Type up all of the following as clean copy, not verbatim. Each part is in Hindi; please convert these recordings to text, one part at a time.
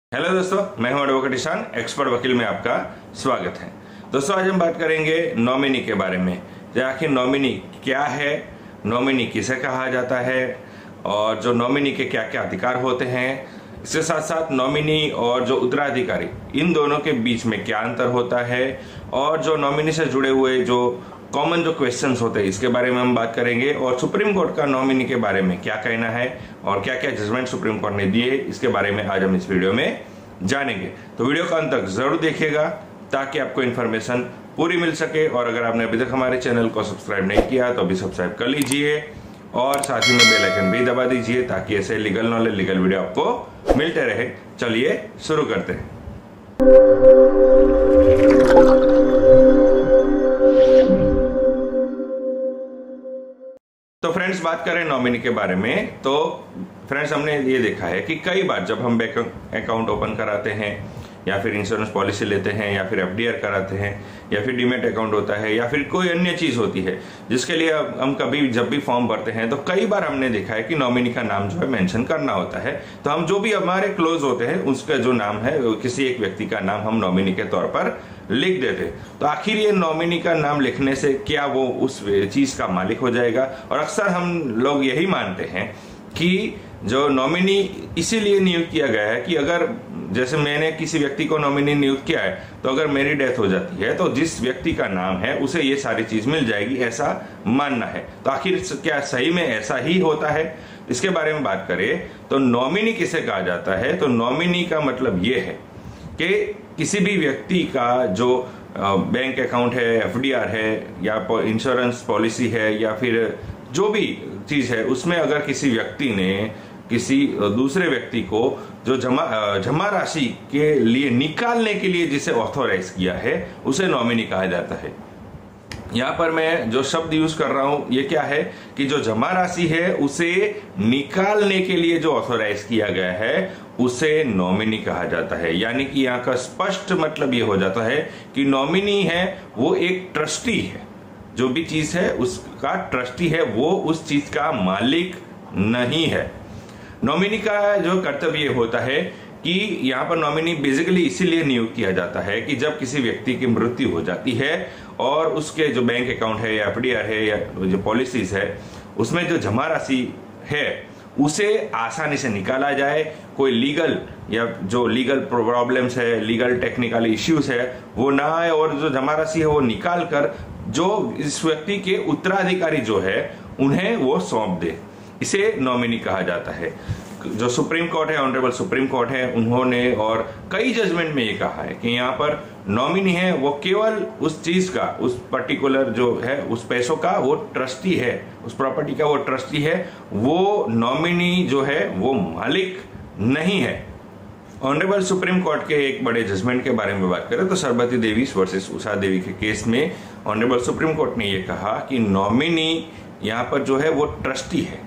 हेलो दोस्तों, मैं हूं एडवोकेट ईशान, एक्सपर्ट वकील में आपका स्वागत है। दोस्तों, आज हम बात करेंगे नॉमिनी के बारे में। आखिर नॉमिनी क्या है, नॉमिनी किसे कहा जाता है और जो नॉमिनी के क्या क्या अधिकार होते हैं, इसके साथ साथ नॉमिनी और जो उत्तराधिकारी इन दोनों के बीच में क्या अंतर होता है और जो नॉमिनी से जुड़े हुए जो कॉमन जो क्वेश्चंस होते हैं इसके बारे में हम बात करेंगे। और सुप्रीम कोर्ट का नॉमिनी के बारे में क्या कहना है और क्या क्या जजमेंट सुप्रीम कोर्ट ने दिए, इसके बारे में आज हम इस वीडियो में जानेंगे। तो वीडियो का अंत तक जरूर देखिएगा ताकि आपको इन्फॉर्मेशन पूरी मिल सके। और अगर आपने अभी तक हमारे चैनल को सब्सक्राइब नहीं किया तो अभी सब्सक्राइब कर लीजिए और साथ ही में बेल आइकन भी दबा दीजिए ताकि ऐसे लीगल नॉलेज, लीगल वीडियो आपको मिलते रहे। चलिए शुरू करते हैं। तो फ्रेंड्स, बात करें नॉमिनी के बारे में तो फ्रेंड्स, हमने ये देखा है कि कई बार जब हम बैंक अकाउंट ओपन कराते हैं या फिर इंश्योरेंस पॉलिसी लेते हैं या फिर एफडीआर कराते हैं या फिर डीमैट अकाउंट होता है या फिर कोई अन्य चीज होती है जिसके लिए हम कभी जब भी फॉर्म भरते हैं तो कई बार हमने देखा है कि नॉमिनी का नाम जो है मेंशन करना होता है। तो हम जो भी हमारे क्लोज होते हैं उसका जो नाम है, किसी एक व्यक्ति का नाम हम नॉमिनी के तौर पर लिख देते। तो आखिर ये नॉमिनी का नाम लिखने से क्या वो उस चीज का मालिक हो जाएगा? और अक्सर हम लोग यही मानते हैं कि जो नॉमिनी इसीलिए नियुक्त किया गया है कि अगर जैसे मैंने किसी व्यक्ति को नॉमिनी नियुक्त किया है तो अगर मेरी डेथ हो जाती है तो जिस व्यक्ति का नाम है उसे ये सारी चीज मिल जाएगी, ऐसा मानना है। तो आखिर क्या सही में ऐसा ही होता है? इसके बारे में बात करें तो नॉमिनी किसे कहा जाता है? तो नॉमिनी का मतलब ये है कि किसी भी व्यक्ति का जो बैंक अकाउंट है, एफडीआर है या इंश्योरेंस पॉलिसी है या फिर जो भी चीज है उसमें अगर किसी व्यक्ति ने किसी दूसरे व्यक्ति को जो जमा राशि के लिए निकालने के लिए जिसे ऑथोराइज किया है उसे नॉमिनी कहा जाता है। यहाँ पर मैं जो शब्द यूज कर रहा हूं ये क्या है कि जो जमा राशि है उसे निकालने के लिए जो ऑथोराइज किया गया है उसे नॉमिनी कहा जाता है। यानी कि यहाँ का स्पष्ट मतलब ये हो जाता है कि नॉमिनी है वो एक ट्रस्टी है, जो भी चीज है उसका ट्रस्टी है, वो उस चीज का मालिक नहीं है। नॉमिनी का जो कर्तव्य होता है कि यहाँ पर नॉमिनी बेसिकली इसीलिए नियुक्त किया जाता है कि जब किसी व्यक्ति की मृत्यु हो जाती है और उसके जो बैंक अकाउंट है या एफडीआर है या जो पॉलिसीज है उसमें जो जमा राशि है उसे आसानी से निकाला जाए। कोई लीगल या जो लीगल प्रॉब्लम्स है, लीगल टेक्निकल इश्यूज है वो ना आए और जो जमा राशि है वो निकाल कर जो इस व्यक्ति के उत्तराधिकारी जो है उन्हें वो सौंप दे, इसे नॉमिनी कहा जाता है। जो सुप्रीम कोर्ट है, ऑनरेबल सुप्रीम कोर्ट है, उन्होंने और कई जजमेंट में ये कहा है कि यहाँ पर नॉमिनी है वो केवल उस चीज का, उस पर्टिकुलर जो है उस पैसों का वो ट्रस्टी है, उस प्रॉपर्टी का वो ट्रस्टी है, वो नॉमिनी जो है वो मालिक नहीं है। ऑनरेबल सुप्रीम कोर्ट के एक बड़े जजमेंट के बारे में बात करें तो सरबती देवी वर्सेस उषा देवी के केस में ऑनरेबल सुप्रीम कोर्ट ने ये कहा कि नॉमिनी यहाँ पर जो है वो ट्रस्टी है,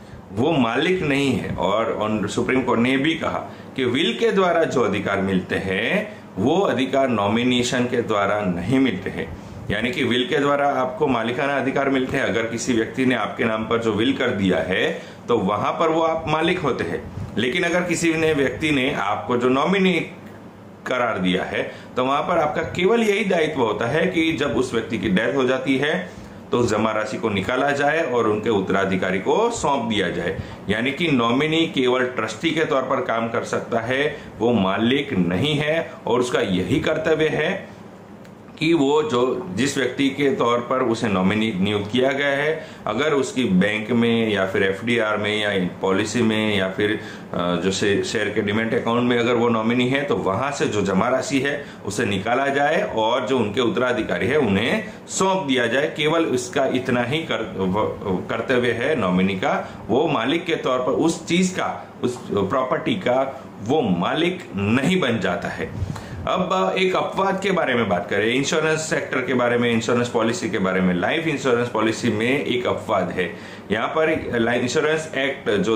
वो मालिक नहीं है। और सुप्रीम कोर्ट ने भी कहा कि विल के द्वारा जो अधिकार मिलते हैं वो अधिकार नॉमिनेशन के द्वारा नहीं मिलते हैं। यानी कि विल के द्वारा आपको मालिकाना अधिकार मिलते हैं। अगर किसी व्यक्ति ने आपके नाम पर जो विल कर दिया है तो वहां पर वो आप मालिक होते हैं। लेकिन अगर किसी ने व्यक्ति ने आपको जो नॉमिनी करार दिया है तो वहां पर आपका केवल यही दायित्व होता है कि जब उस व्यक्ति की डेथ हो जाती है तो उस जमा राशि को निकाला जाए और उनके उत्तराधिकारी को सौंप दिया जाए। यानी कि नॉमिनी केवल ट्रस्टी के तौर पर काम कर सकता है, वो मालिक नहीं है। और उसका यही कर्तव्य है कि वो जो जिस व्यक्ति के तौर पर उसे नॉमिनी नियुक्त किया गया है, अगर उसकी बैंक में या फिर एफडीआर में या पॉलिसी में या फिर जो शेयर के डीमैट अकाउंट में अगर वो नॉमिनी है तो वहां से जो जमा राशि है उसे निकाला जाए और जो उनके उत्तराधिकारी है उन्हें सौंप दिया जाए। केवल इसका इतना ही कर्तव्य है नॉमिनी का। वो मालिक के तौर पर उस चीज का, उस प्रॉपर्टी का वो मालिक नहीं बन जाता है। अब एक अपवाद के बारे में बात करें, इंश्योरेंस सेक्टर के बारे में, इंश्योरेंस पॉलिसी के बारे में। लाइफ इंश्योरेंस पॉलिसी में एक अपवाद है। यहाँ पर इंश्योरेंस एक्ट जो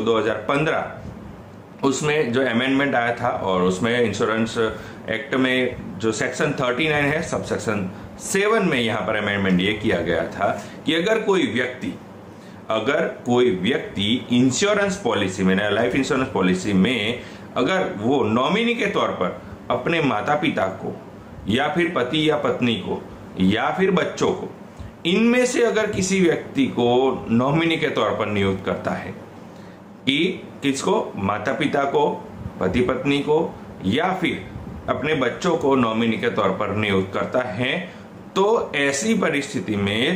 2015 उसमें जो अमेंडमेंट आया था और उसमें इंश्योरेंस एक्ट में जो सेक्शन 39 है, सब सेक्शन 7 में यहाँ पर अमेंडमेंट ये किया गया था कि अगर कोई व्यक्ति अगर कोई व्यक्ति इंश्योरेंस पॉलिसी में, लाइफ इंश्योरेंस पॉलिसी में, अगर वो नॉमिनी के तौर पर अपने माता पिता को या फिर पति या पत्नी को या फिर बच्चों को, इनमें से अगर किसी व्यक्ति को नॉमिनी के तौर पर नियुक्त करता है, कि किसको, माता पिता को, पति पत्नी को या फिर अपने बच्चों को नॉमिनी के तौर पर नियुक्त करता है, तो ऐसी परिस्थिति में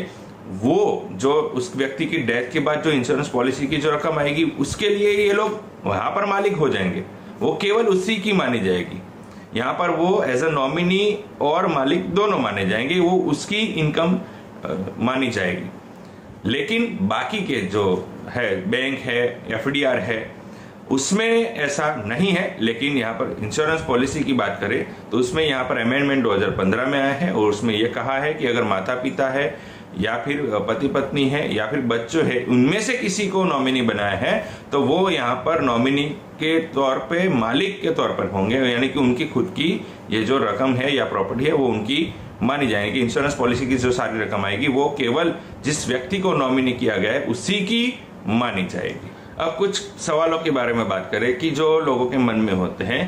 वो जो उस व्यक्ति की डेथ के बाद जो इंश्योरेंस पॉलिसी की जो रकम आएगी, उसके लिए ये लोग वहां पर मालिक हो जाएंगे, वो केवल उसी की मानी जाएगी। यहाँ पर वो एज अ नॉमिनी और मालिक दोनों माने जाएंगे, वो उसकी इनकम मानी जाएगी। लेकिन बाकी के जो है, बैंक है, एफडीआर है, उसमें ऐसा नहीं है। लेकिन यहाँ पर इंश्योरेंस पॉलिसी की बात करें तो उसमें यहाँ पर अमेंडमेंट 2015 में आया है और उसमें यह कहा है कि अगर माता पिता है या फिर पति पत्नी है या फिर बच्चों है, उनमें से किसी को नॉमिनी बनाया है तो वो यहाँ पर नॉमिनी के तौर पे मालिक के तौर पर होंगे, यानी कि उनकी खुद की ये जो रकम है या प्रॉपर्टी है वो उनकी मानी जाएगी। इंश्योरेंस पॉलिसी की जो सारी रकम आएगी वो केवल जिस व्यक्ति को नॉमिनी किया गया है उसी की मानी जाएगी। अब कुछ सवालों के बारे में बात करें कि जो लोगों के मन में होते हैं,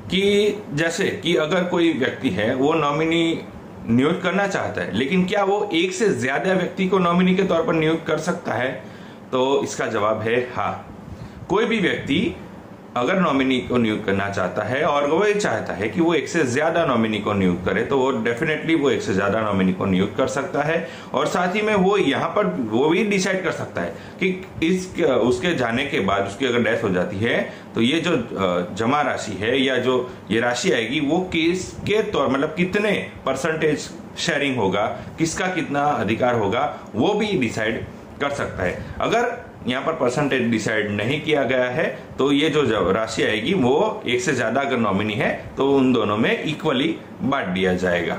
कि जैसे कि अगर कोई व्यक्ति है वो नॉमिनी नियुक्त करना चाहता है, लेकिन क्या वो एक से ज्यादा व्यक्ति को नॉमिनी के तौर पर नियुक्त कर सकता है? तो इसका जवाब है हाँ। कोई भी व्यक्ति अगर नॉमिनी को नियुक्त करना चाहता है और वो ये चाहता है कि वो एक से ज्यादा नॉमिनी को नियुक्त करे, तो वो डेफिनेटली वो एक से ज्यादा नॉमिनी को नियुक्त कर सकता है। और साथ ही में वो यहाँ पर वो भी डिसाइड कर सकता है कि उसके जाने के बाद, उसकी अगर डेथ हो जाती है, तो ये जो जमा राशि है या जो ये राशि आएगी वो किसके तौर, मतलब कितने परसेंटेज शेयरिंग होगा, किसका कितना अधिकार होगा, वो भी डिसाइड कर सकता है। अगर यहाँ पर परसेंटेज डिसाइड नहीं किया गया है तो ये जो राशि आएगी वो एक से ज्यादा अगर नॉमिनी है तो उन दोनों में इक्वली बांट दिया जाएगा।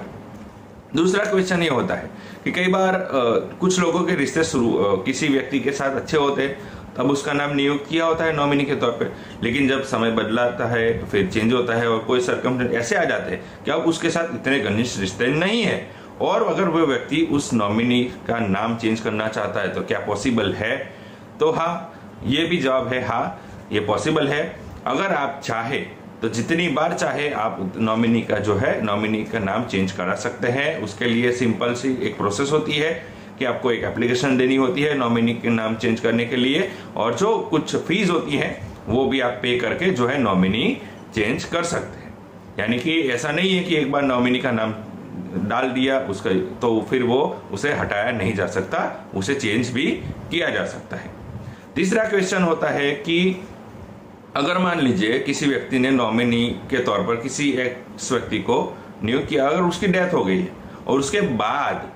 दूसरा क्वेश्चन ये होता है कि कई बार कुछ लोगों के रिश्ते किसी व्यक्ति के साथ अच्छे होते हैं, तब उसका नाम नियुक्त किया होता है नॉमिनी के तौर पे, लेकिन जब समय बदलाता है फिर चेंज होता है और कोई सर्कमस्टेंस ऐसे आ जाते हैं कि अब उसके साथ इतने घनिष्ठ रिश्ते नहीं है, और अगर वो व्यक्ति उस नॉमिनी का नाम चेंज करना चाहता है तो क्या पॉसिबल है? तो हाँ, ये भी जवाब है हाँ, ये पॉसिबल है। अगर आप चाहे तो जितनी बार चाहे आप नॉमिनी का जो है, नॉमिनी का नाम चेंज करा सकते हैं। उसके लिए सिंपल सी एक प्रोसेस होती है कि आपको एक एप्लीकेशन देनी होती है नॉमिनी के नाम चेंज करने के लिए, और जो कुछ फीस होती है वो भी आप पे करके जो है नॉमिनी चेंज कर सकते हैं। यानी कि ऐसा नहीं है कि एक बार नॉमिनी का नाम डाल दिया उसका तो फिर वो उसे हटाया नहीं जा सकता, उसे चेंज भी किया जा सकता है। तीसरा क्वेश्चन होता है कि अगर मान लीजिए किसी व्यक्ति ने नॉमिनी के तौर पर किसी एक व्यक्ति को नियुक्त किया, अगर उसकी डेथ हो गई है और उसके बाद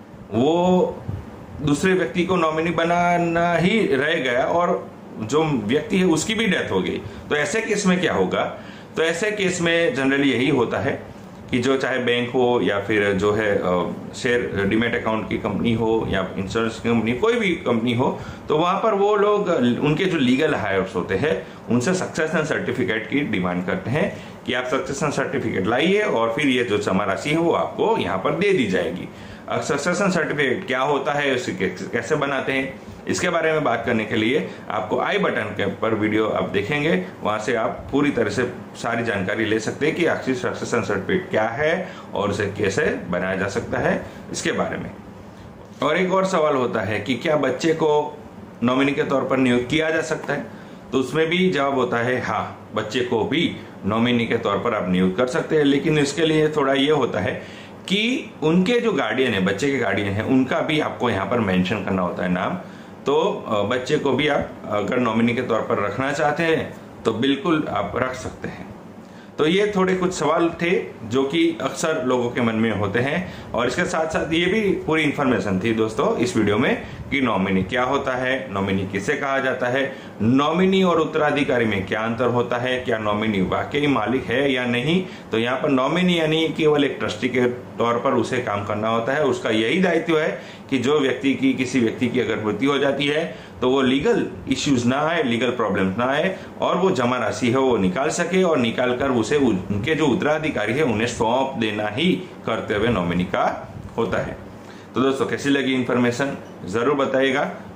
वो दूसरे व्यक्ति को नॉमिनी बनाना ही रह गया और जो व्यक्ति है उसकी भी डेथ हो गई, तो ऐसे केस में क्या होगा? तो ऐसे केस में जनरली यही होता है कि जो चाहे बैंक हो या फिर जो है शेयर डीमैट अकाउंट की कंपनी हो या इंश्योरेंस कंपनी, कोई भी कंपनी हो, तो वहां पर वो लोग उनके जो लीगल हायर्स होते हैं उनसे सक्सेशन सर्टिफिकेट की डिमांड करते हैं कि आप सक्सेशन सर्टिफिकेट लाइए और फिर ये जो जमा राशि है वो आपको यहाँ पर दे दी जाएगी। सक्सेशन सर्टिफिकेट क्या होता है, उसे कैसे बनाते हैं, इसके बारे में बात करने के लिए आपको आई बटन के पर वीडियो आप देखेंगे, वहां से आप पूरी तरह से सारी जानकारी ले सकते हैं कि आखिर सक्सेशन सर्टिफिकेट क्या है और उसे कैसे बनाया जा सकता है इसके बारे में। और एक और सवाल होता है कि क्या बच्चे को नॉमिनी के तौर पर नियुक्त किया जा सकता है? तो उसमें भी जवाब होता है हाँ, बच्चे को भी नॉमिनी के तौर पर आप नियुक्त कर सकते हैं, लेकिन इसके लिए थोड़ा ये होता है कि उनके जो गार्डियन है, बच्चे के गार्डियन है, उनका भी आपको यहाँ पर मेंशन करना होता है नाम। तो बच्चे को भी आप अगर नॉमिनी के तौर पर रखना चाहते हैं तो बिल्कुल आप रख सकते हैं। तो ये थोड़े कुछ सवाल थे जो कि अक्सर लोगों के मन में होते हैं, और इसके साथ साथ ये भी पूरी इंफॉर्मेशन थी दोस्तों इस वीडियो में कि नॉमिनी क्या होता है, नॉमिनी किसे कहा जाता है, नॉमिनी और उत्तराधिकारी में क्या अंतर होता है, क्या नॉमिनी वाकई मालिक है या नहीं। तो यहाँ पर नॉमिनी यानी केवल एक ट्रस्टी के तौर पर उसे काम करना होता है, उसका यही दायित्व है कि जो व्यक्ति की, किसी व्यक्ति की अगर मृत्यु हो जाती है तो वो लीगल इश्यूज ना आए, लीगल प्रॉब्लम्स ना आए, और वो जमा राशि है वो निकाल सके, और निकाल कर उसे उनके जो उत्तराधिकारी है उन्हें सौंप देना ही कर्तव्य नॉमिनी का होता है। तो दोस्तों कैसी लगी इन्फॉर्मेशन जरूर बताइएगा,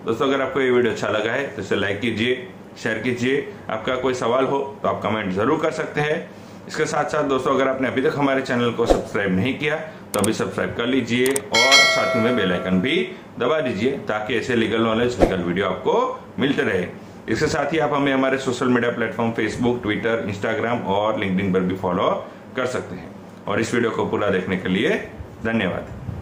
दोस्तों अगर आपको ये वीडियो अच्छा लगा है तो इसे लाइक कीजिए, शेयर कीजिए। आपका कोई सवाल हो तो आप कमेंट जरूर कर सकते हैं। इसके साथ साथ दोस्तों अगर आपने अभी तक हमारे चैनल को सब्सक्राइब नहीं किया तो अभी सब्सक्राइब कर लीजिए और साथ ही में बेल आइकन भी दबा दीजिए ताकि ऐसे लीगल नॉलेज लीगल वीडियो आपको मिलते रहे। इसके साथ ही आप हमें हमारे social media platform Facebook, Twitter, Instagram और लिंक्डइन पर भी फॉलो कर सकते हैं। और इस वीडियो को पूरा देखने के लिए धन्यवाद।